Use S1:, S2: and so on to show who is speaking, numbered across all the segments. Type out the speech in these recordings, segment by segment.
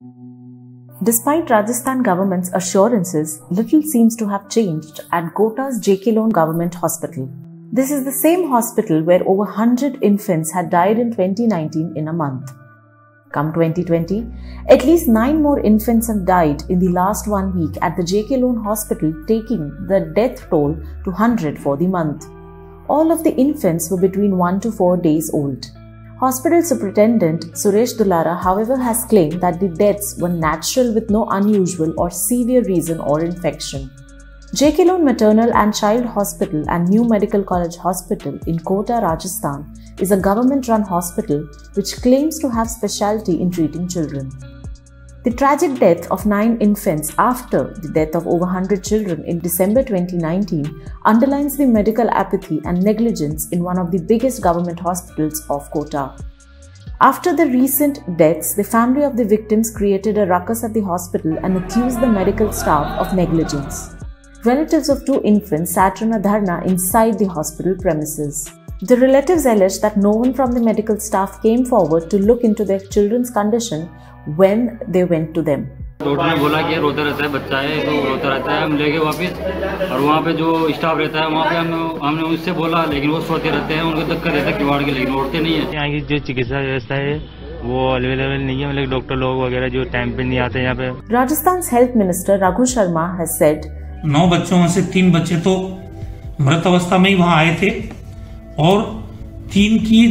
S1: Despite Rajasthan government's assurances, little seems to have changed at Kota's JK Lone Government Hospital. This is the same hospital where over 100 infants had died in 2019 in a month. Come 2020, at least 9 more infants have died in the last 1 week at the JK Lone Hospital, taking the death toll to 100 for the month. All of the infants were between 1 to 4 days old. Hospital Superintendent Suresh Dulara, however, has claimed that the deaths were natural with no unusual or severe reason or infection. JK Lone Maternal and Child Hospital and New Medical College Hospital in Kota, Rajasthan is a government-run hospital which claims to have specialty in treating children. The tragic death of 9 infants after the death of over 100 children in December 2019 underlines the medical apathy and negligence in one of the biggest government hospitals of Kota. After the recent deaths, the family of the victims created a ruckus at the hospital and accused the medical staff of negligence. Relatives of 2 infants sat on a dharna inside the hospital premises. The relatives alleged that no one from the medical staff came forward to look into their children's condition when they went to them.
S2: Doctor ने बोला कि रोता रहता है, बच्चा है तो रोता रहता है, हम ले गए वापस और वहाँ पे जो स्टाफ रहता है वहाँ पे हमने उससे बोला, लेकिन वो सोते रहते हैं, उनको धक्का रहता है किवाड़ के, लेकिन उठते नहीं है। यहाँ की जो चिकित्सा व्यवस्था है वो अवेलेबल नहीं है, मतलब डॉक्टर लोग वगैरह जो टाइम पे नहीं आते यहाँ पे।
S1: Rajasthan's health minister Raghu Sharma has said,
S3: 9 बच्चों में से 3 बच्चे तो मृत अवस्था में ही वहाँ आए थे और 3 की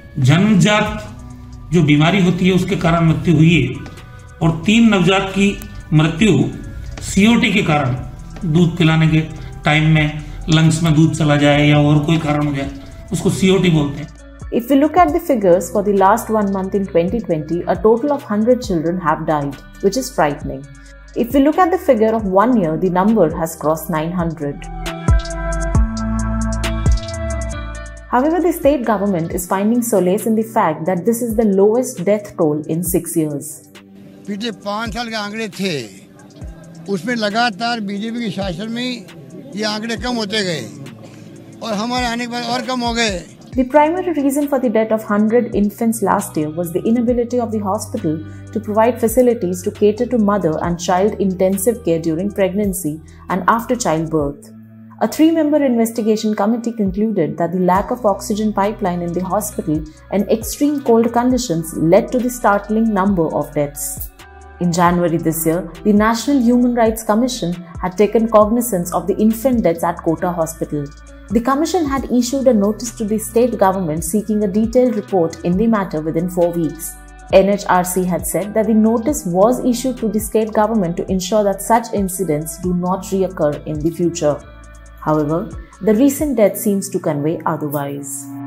S3: जन्मजात जो बीमारी होती है उसके कारण मृत्यु हुई है और 3 नवजात की मृत्यु सीओटी के कारण, दूध पिलाने के टाइम में लंग्स में दूध चला जाए या और कोई कारण हो जाए, उसको सीओटी बोलते हैं।
S1: If we look at the figures for the last 1 month in 2020, a total of 100 children have died, which is frightening. If we look at the figure of 1 year, the number has crossed 900. However, the state government is finding solace in the fact that this is the lowest death toll in 6 years.
S4: पिछले 5 साल के आंकड़े थे, उसमें लगातार BJP के शासन में ये आंकड़े कम होते गए और हमारे आने के बाद और कम हो गए।
S1: The primary reason for the death of 100 infants last year was the inability of the hospital to provide facilities to cater to mother and child intensive care during pregnancy and after childbirth. A 3-member investigation committee concluded that the lack of oxygen pipeline in the hospital and extreme cold conditions led to the startling number of deaths. In January this year, the National Human Rights Commission had taken cognizance of the infant deaths at Kota Hospital. The commission had issued a notice to the state government seeking a detailed report in the matter within 4 weeks. NHRC had said that the notice was issued to the state government to ensure that such incidents do not reoccur in the future. However, the recent death seems to convey otherwise.